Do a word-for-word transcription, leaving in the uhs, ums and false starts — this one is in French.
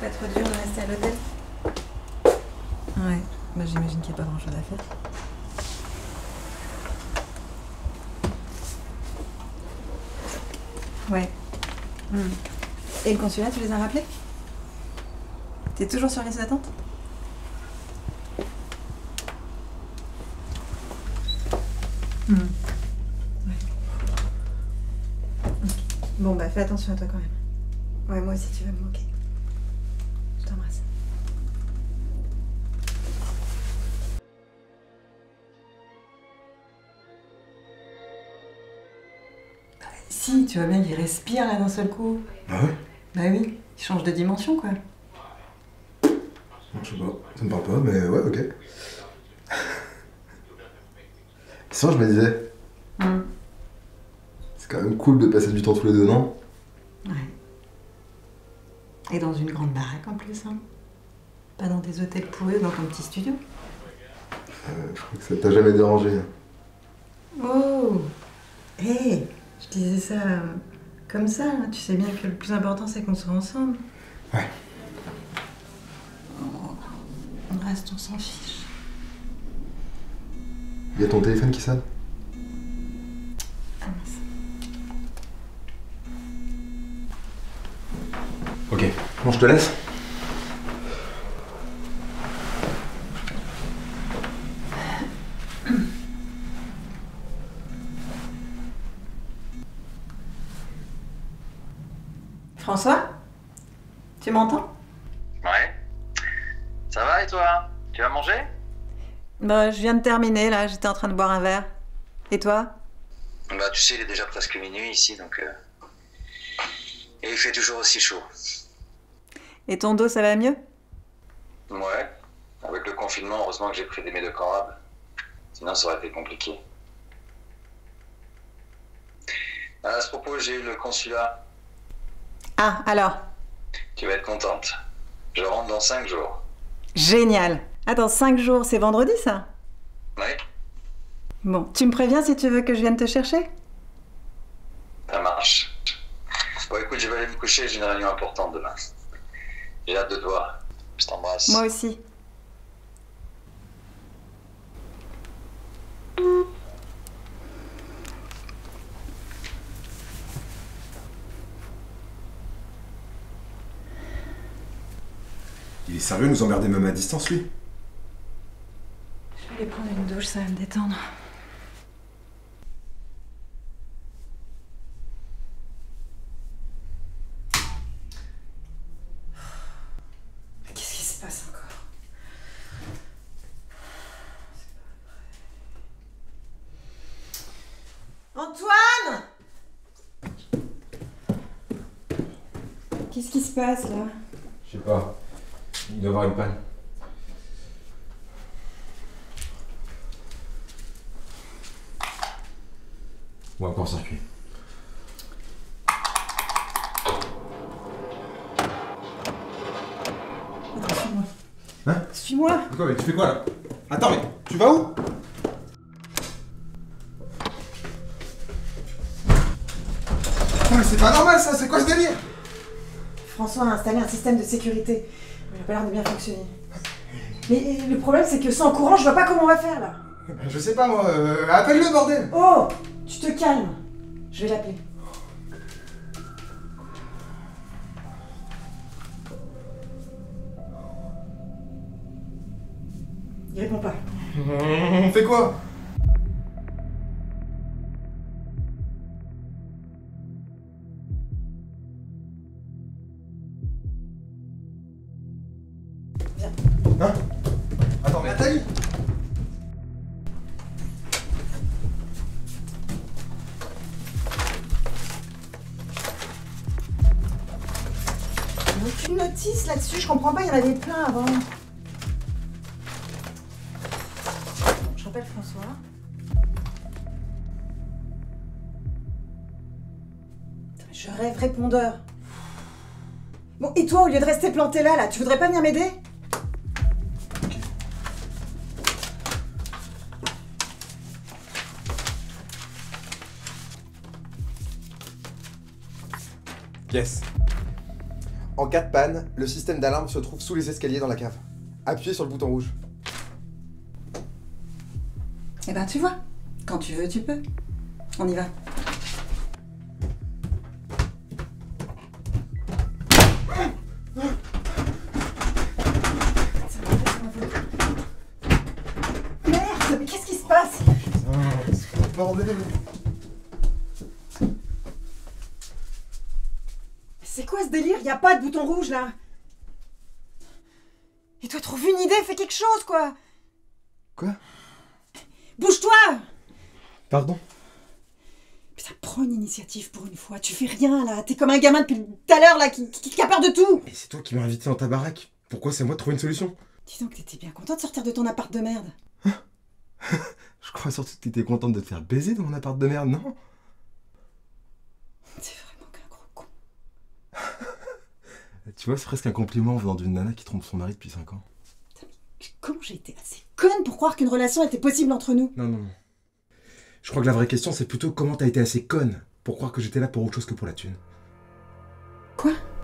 pas trop dur de rester à l'hôtel? Ouais, bah j'imagine qu'il n'y a pas grand chose à faire. Ouais. Mmh. Et le consulat, tu les as rappelés? T'es toujours sur liste d'attente? Mmh. Ouais. Okay. Bon bah fais attention à toi quand même. Ouais, moi aussi tu vas me manquer. Je t'embrasse. Si, tu vois bien qu'il respire là d'un seul coup. Ah ouais? Bah oui, il change de dimension quoi. Je sais pas, ça me parle pas, mais ouais, ok. Sinon, je me disais, Mm. c'est quand même cool de passer du temps tous les deux, non? Ouais. Et dans une grande baraque en plus, hein. Pas dans des hôtels pourris ou dans ton petit studio. Euh, je crois que ça t'a jamais dérangé. Oh! Hé! Hey, je disais ça euh, comme ça, hein. Tu sais bien que le plus important c'est qu'on soit ensemble. Ouais. Le reste, on s'en fiche. Il y a ton téléphone qui sonne? Ah mince. Ok, bon, je te laisse. François? Tu m'entends? Ouais. Ça va et toi? Tu vas manger? Bah, je viens de terminer là, j'étais en train de boire un verre. Et toi? Bah tu sais, il est déjà presque minuit ici, donc... Euh... Et il fait toujours aussi chaud. Et ton dos, ça va mieux? Ouais. Avec le confinement, heureusement que j'ai pris des médicaments. Sinon, ça aurait été compliqué. À ce propos, j'ai eu le consulat. Ah, alors? Tu vas être contente. Je rentre dans cinq jours. Génial! Attends, cinq jours, c'est vendredi ça? Oui? Bon, tu me préviens si tu veux que je vienne te chercher? Ça marche. Bon écoute, je vais aller me coucher, j'ai une réunion importante demain. J'ai hâte de te voir. Je t'embrasse. Moi aussi. Il est sérieux de nous emmerder même à distance, lui? Je vais aller prendre une douche, ça va me détendre. Mais qu'est-ce qui se passe encore? Antoine! Qu'est-ce qui se passe là? Je sais pas. Il doit y avoir une panne. Ou un court-circuit. Attends, suis-moi. Hein? Suis-moi! Quoi, mais tu fais quoi là? Attends, mais tu vas où? Non mais c'est pas normal ça, c'est quoi ce délire? François a installé un système de sécurité. Il a pas l'air de bien fonctionner. Mais le problème, c'est que sans courant, je vois pas comment on va faire là. Je sais pas moi, euh, appelle-le bordel! Oh! Tu te calmes. Je vais l'appeler. Il répond pas. On fait quoi? Viens. Hein? Attends, mais Nathalie! Il n'y a aucune notice là-dessus, je comprends pas, il y en avait plein avant. Bon, je rappelle François. Putain, mais je rêve répondeur. Bon, et toi, au lieu de rester planté là, là, tu voudrais pas venir m'aider? Yes. En cas de panne, le système d'alarme se trouve sous les escaliers dans la cave. Appuyez sur le bouton rouge. Eh ben tu vois, quand tu veux, tu peux. On y va. Merde, mais qu'est-ce qui se passe? Putain, c'est un bordel. C'est quoi ce délire? Y a pas de bouton rouge là. Et toi, trouve une idée, fais quelque chose quoi. Quoi? Bouge-toi! Pardon? Putain, prends une initiative pour une fois. Tu fais rien là. T'es comme un gamin depuis tout à l'heure là qui, qui, qui a peur de tout. Et c'est toi qui m'as invité dans ta baraque. Pourquoi c'est à moi de trouver une solution? Dis donc que t'étais bien content de sortir de ton appart de merde. Je crois surtout que t'étais contente de te faire baiser dans mon appart de merde, non? C'est vraiment qu'un gros con. Tu vois, c'est presque un compliment venant d'une nana qui trompe son mari depuis cinq ans. Comment j'ai été assez conne pour croire qu'une relation était possible entre nous? Non, non, non. Je crois que la vraie question, c'est plutôt comment t'as été assez conne pour croire que j'étais là pour autre chose que pour la thune. Quoi?